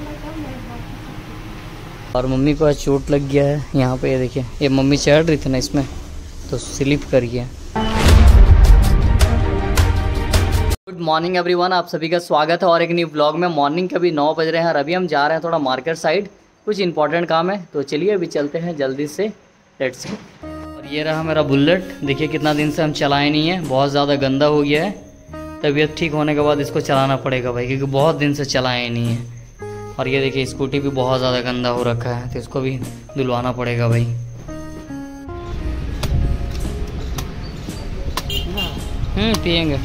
और मम्मी को आज चोट लग गया है यहाँ पे, ये देखिए, ये मम्मी चढ़ रही थी ना इसमें तो स्लिप कर गया। गुड मॉर्निंग एवरीवन, आप सभी का स्वागत है और एक न्यू ब्लॉग में। मॉर्निंग के अभी 9 बज रहे हैं और अभी हम जा रहे हैं थोड़ा मार्केट साइड, कुछ इंपॉर्टेंट काम है तो चलिए अभी चलते हैं जल्दी से, लेट्स गो। और ये रहा मेरा बुलेट, देखिए कितना दिन से हम चलाए नहीं है, बहुत ज़्यादा गंदा हो गया है। तबीयत ठीक होने के बाद इसको चलाना पड़ेगा भाई, क्योंकि बहुत दिन से चलाए नहीं है। और ये देखिए स्कूटी भी बहुत ज़्यादा गंदा हो रखा है तो इसको भी धुलवाना पड़ेगा भाई। पिएंगे।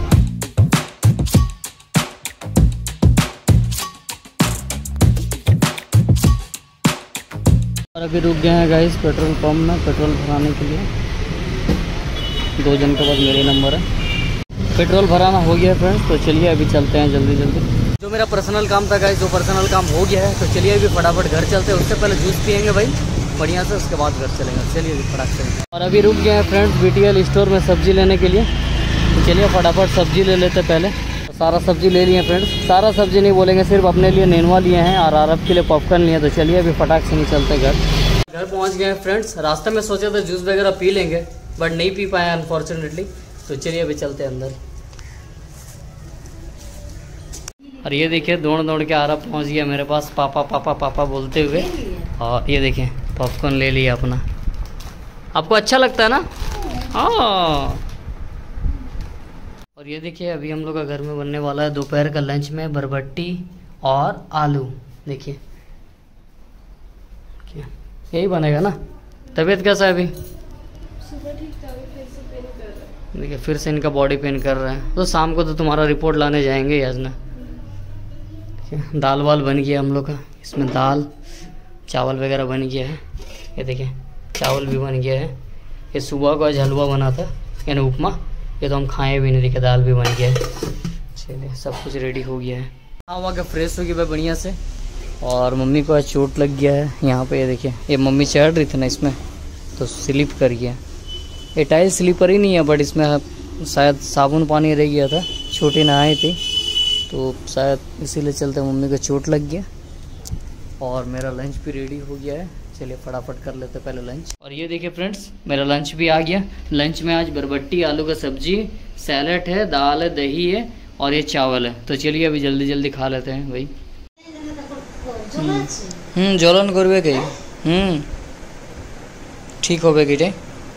और अभी रुक गए हैं गाइस पेट्रोल पंप में पेट्रोल भराने के लिए। 2 जन के बाद मेरे नंबर है। पेट्रोल भराना हो गया है फ्रेंड्स, तो चलिए अभी चलते हैं जल्दी जल्दी। जो मेरा पर्सनल काम था गाइस, जो पर्सनल काम हो गया है, तो चलिए अभी फटाफट घर चलते हैं। उससे पहले जूस पियेंगे भाई बढ़िया से, उसके बाद घर चलेंगे। चलिए अभी फटाफट चलेंगे। और अभी रुक गए हैं फ्रेंड्स BTL स्टोर में सब्जी लेने के लिए, तो चलिए फटाफट सब्जी ले लेते पहले। तो सारा सब्जी ले लिए फ्रेंड्स, सारा सब्जी नहीं बोलेंगे, सिर्फ अपने लिए नेनुआ लिए हैं और आरब के लिए पॉपकॉर्न लिए। तो चलिए अभी फटाक से नहीं चलते घर पहुँच गए हैं फ्रेंड्स। रास्ते में सोचा था जूस वगैरह पी लेंगे बट नहीं पी पाए अनफॉर्चुनेटली, तो चलिए अभी चलते हैं अंदर। और ये देखिए दौड़ के आरब पहुंच गया मेरे पास, पापा पापा पापा बोलते हुए। और ये देखिए पॉपकॉर्न ले लिया अपना। आपको अच्छा लगता है ना? हाँ। और ये देखिए अभी हम लोग का घर में बनने वाला है दोपहर का लंच में बरबट्टी और आलू। देखिए यही बनेगा ना। तबीयत कैसा है अभी? देखिए फिर से इनका बॉडी पेन कर रहा है, तो शाम को तो तुम्हारा रिपोर्ट लाने जाएंगे आज ना। दाल वाल बन गया हम लोग का, इसमें दाल चावल वगैरह बन गया है। ये देखिए चावल भी बन गया है। ये सुबह को आज हलवा बना था यानी उपमा, ये तो हम खाए भी नहीं। देखिए दाल भी बन गया है। चलिए सब कुछ रेडी हो गया है। हाँ के फ्रेश हो गया भाई बढ़िया से। और मम्मी को आज चोट लग गया है यहाँ पे, ये देखिए, ये मम्मी चढ़ रही थी ना इसमें तो स्लिप कर गया। ये टाइल स्लीपर ही नहीं है बट इसमें शायद साबुन पानी रह गया था, छोटी नहाई थी तो शायद इसीलिए चलते मम्मी को चोट लग गया। और मेरा लंच भी रेडी हो गया है, चलिए फटाफट कर लेते पहले लंच। और ये देखिए फ्रेंड्स मेरा लंच भी आ गया। लंच में आज बरबट्टी आलू का सब्जी, सैलेड है, दाल है, दही है और ये चावल है। तो चलिए अभी जल्दी जल्दी खा लेते हैं भाई। जलन करबे कहीं ठीक हो गई।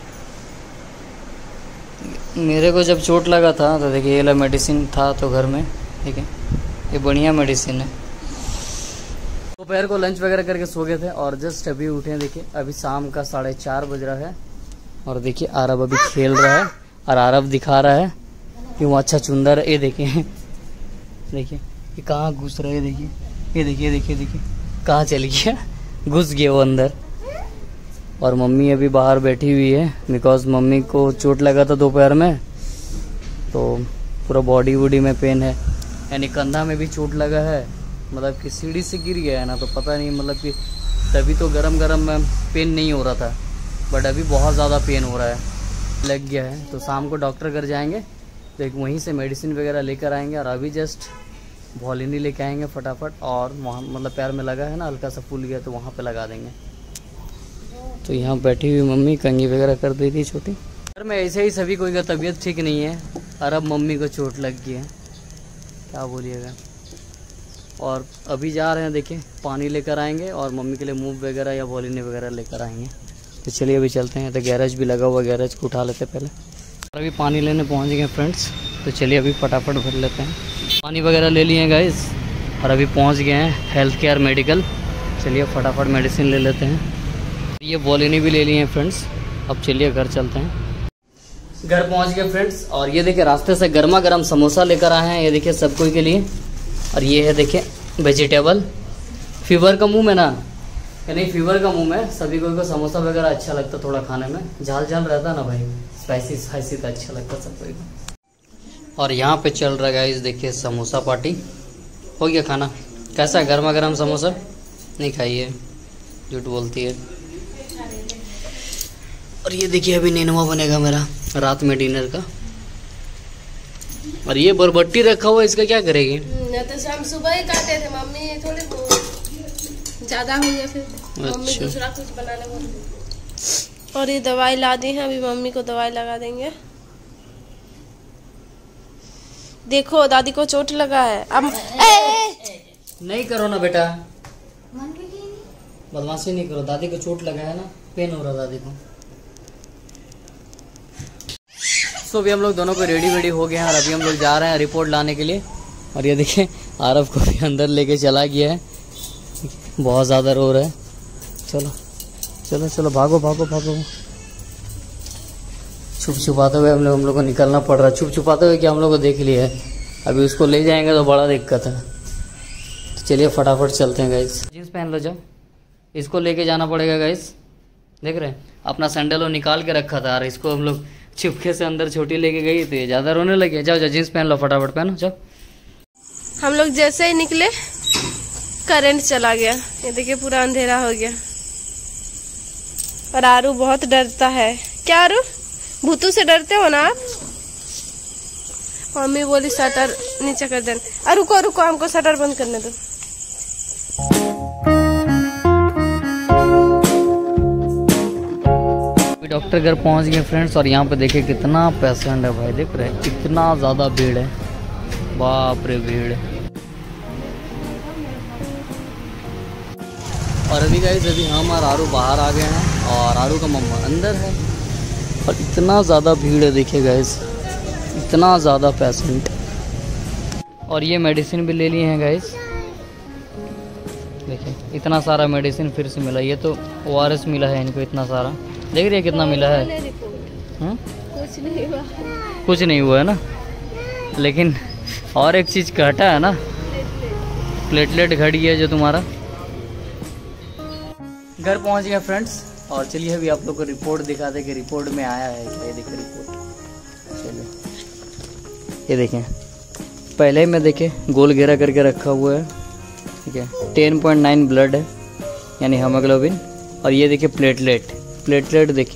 मेरे को जब चोट लगा था तो देखिए ये मेडिसिन था तो घर में, ठीक है, ये बढ़िया मेडिसिन है। दोपहर को लंच वगैरह करके सो गए थे और जस्ट अभी उठे हैं। देखिए अभी शाम का 4:30 बज रहा है और देखिए आरब अभी खेल रहा है और आरब दिखा रहा है कि वो अच्छा चुंदर है। ये देखिए देखिए ये कहाँ घुस रहा है, देखिए ये देखिए देखिए देखिए कहाँ चली गया, घुस गया वो अंदर। और मम्मी अभी बाहर बैठी हुई है बिकॉज मम्मी को चोट लगा था दोपहर में, तो पूरा बॉडी वूडी में पेन है, यानी कंधा में भी चोट लगा है। मतलब कि सीढ़ी से गिर गया है ना, तो पता नहीं, मतलब कि तभी तो गरम में पेन नहीं हो रहा था बट अभी बहुत ज़्यादा पेन हो रहा है, लग गया है। तो शाम को डॉक्टर घर जाएंगे तो एक वहीं से मेडिसिन वगैरह लेकर आएंगे। और अभी जस्ट वॉलिनी लेके आएंगे फटाफट, और वहाँ मतलब पैर में लगा है ना, हल्का सा फूल गया तो वहाँ पे लगा देंगे। तो यहाँ बैठी हुई मम्मी कंघी वगैरह कर दी थी छोटी। घर में ऐसे ही सभी कोई का तबीयत ठीक नहीं है और अब मम्मी को चोट लग गई है, क्या बोलिएगा। और अभी जा रहे हैं, देखिए पानी लेकर आएंगे और मम्मी के लिए मूव वगैरह या वॉलिनी वगैरह लेकर आएंगे। तो चलिए अभी चलते हैं। तो गैरेज भी लगा हुआ, गैरेज को उठा लेते पहले। और अभी पानी लेने पहुँच गए फ्रेंड्स, तो चलिए अभी फटाफट भर लेते हैं। पानी वगैरह ले लिए हैं गाइस और अभी पहुँच गए हैं हेल्थ केयर मेडिकल। चलिए फटाफट मेडिसिन ले लेते हैं। ये वॉलिनी भी ले लिए हैं फ्रेंड्स। अब चलिए घर चलते हैं। घर पहुंच गए फ्रेंड्स और ये देखिए रास्ते से गर्मा गर्म समोसा लेकर आए हैं, ये देखिए सब कोई के लिए। और ये है देखिए वेजिटेबल। फीवर का मुंह में ना, यानी फीवर का मुंह में सभी कोई को समोसा वगैरह अच्छा लगता थोड़ा खाने में, झाल झाल रहता ना भाई, स्पाइसी स्पाइसी तो अच्छा लगता सब कोई को। और यहाँ पे चल रहा है गाइस देखिए समोसा पार्टी। हो गया खाना, कैसा है गर्मा गर्म समोसा? नहीं खाइए, झूठ बोलती है। और ये देखिए अभी नेनुआ बनेगा मेरा रात में डिनर का। और ये बरबट्टी रखा हुआ, इसका क्या करेगी? तो हम सुबह ही काटे थे, मम्मी थोड़ी ज्यादा हो गया, फिर मम्मी दूसरा कुछ बनाने बोली। और ये दवाई ला दी है, अभी मम्मी को दवाई लगा देंगे। देखो दादी को चोट लगा है। अब नहीं करो ना बेटा, बदमाशी नहीं करो। दादी को चोट लगा है ना, पेन हो रहा दादी को। सो अभी हम लोग दोनों को रेडी हो गए हैं और अभी हम लोग जा रहे हैं रिपोर्ट लाने के लिए। और ये देखिए आरव को भी अंदर लेके चला गया है, बहुत ज़्यादा रो रहा है। चलो चलो चलो, भागो भागो भागो। छुप छुपाते हुए हम लोग को निकलना पड़ रहा है। छुप छुपाते हुए कि हम लोग को देख लिया है, अभी उसको ले जाएंगे तो बड़ा दिक्कत है। तो चलिए फटाफट चलते हैं गाइस। जींस पहन लो, जाओ। इसको लेके जाना पड़ेगा गाइस। देख रहे हैं अपना सैंडल वो निकाल के रखा था और इसको हम लोग चुपके से अंदर छोटी लेके गई तो ये ज़्यादा रोने लगे। जाओ जाओ, जींस पहन लो, फटाफट पहनो, जाओ। हम लोग जैसे ही निकले करंट चला गया। ये देखिए पूरा अंधेरा हो गया। और आरू बहुत डरता है। क्या आरू, भूतू से डरते हो ना आप? मम्मी बोली शटर नीचे कर देना। और रुको रुको, हमको शटर बंद करने दो। डॉक्टर घर पहुंच गए फ्रेंड्स, और यहाँ पे देखिए कितना पेशेंट है भाई। देख रहे हैं कितना ज़्यादा भीड़ है, बाप रे भीड़। और अभी गाइस अभी हम और आरू बाहर आ गए हैं और आरू का मम्मा अंदर है। और इतना ज़्यादा भीड़ है देखिए गाइस, इतना ज़्यादा पेशेंट। और ये मेडिसिन भी ले लिए हैं गाइस। देखिए इतना सारा मेडिसिन फिर से मिला। ये तो ORS मिला है इनको इतना सारा। देख रही है कितना मिला है। कुछ नहीं हुआ है ना, लेकिन और एक चीज़ घटा है ना, प्लेटलेट घटी है जो तुम्हारा। घर पहुंच गया फ्रेंड्स, और चलिए अभी आप लोग को रिपोर्ट दिखा दे कि रिपोर्ट में आया है क्या। ये देखिए रिपोर्ट, चलिए ये देखें। पहले में देखे गोल घेरा करके रखा हुआ है, ठीक है। 10.9 ब्लड है यानी हीमोग्लोबिन। और ये देखिए प्लेटलेट देखिए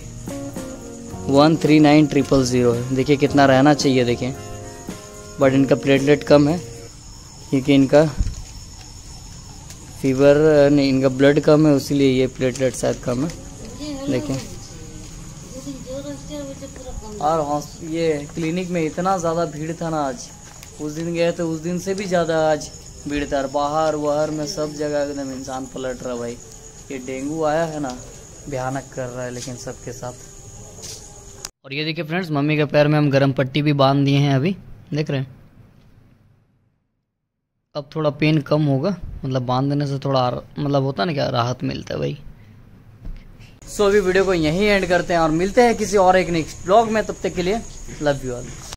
139,000 है। देखिए कितना रहना चाहिए देखिए, बट इनका प्लेटलेट कम है क्योंकि इनका फीवर नहीं, इनका ब्लड कम है, इसीलिए ये प्लेटलेट शायद कम है। देखिए और ये क्लिनिक में इतना ज़्यादा भीड़ था ना आज। उस दिन गए तो उस दिन से भी ज़्यादा आज भीड़ था। बाहर वहर में सब जगह एकदम इंसान पलट रहा भाई। ये डेंगू आया है ना, भयानक कर रहा है लेकिन सबके साथ। और ये देखिए फ्रेंड्स, मम्मी के पैर में हम गर्म पट्टी भी बांध दिए हैं अभी, देख रहे हैं। अब थोड़ा पेन कम होगा, मतलब बांध देने से थोड़ा मतलब होता ना क्या, राहत मिलता है भाई। सो अभी वीडियो को यहीं एंड करते हैं और मिलते हैं किसी और एक नेक्स्ट ब्लॉग में। तब तक के लिए लव यू ऑल।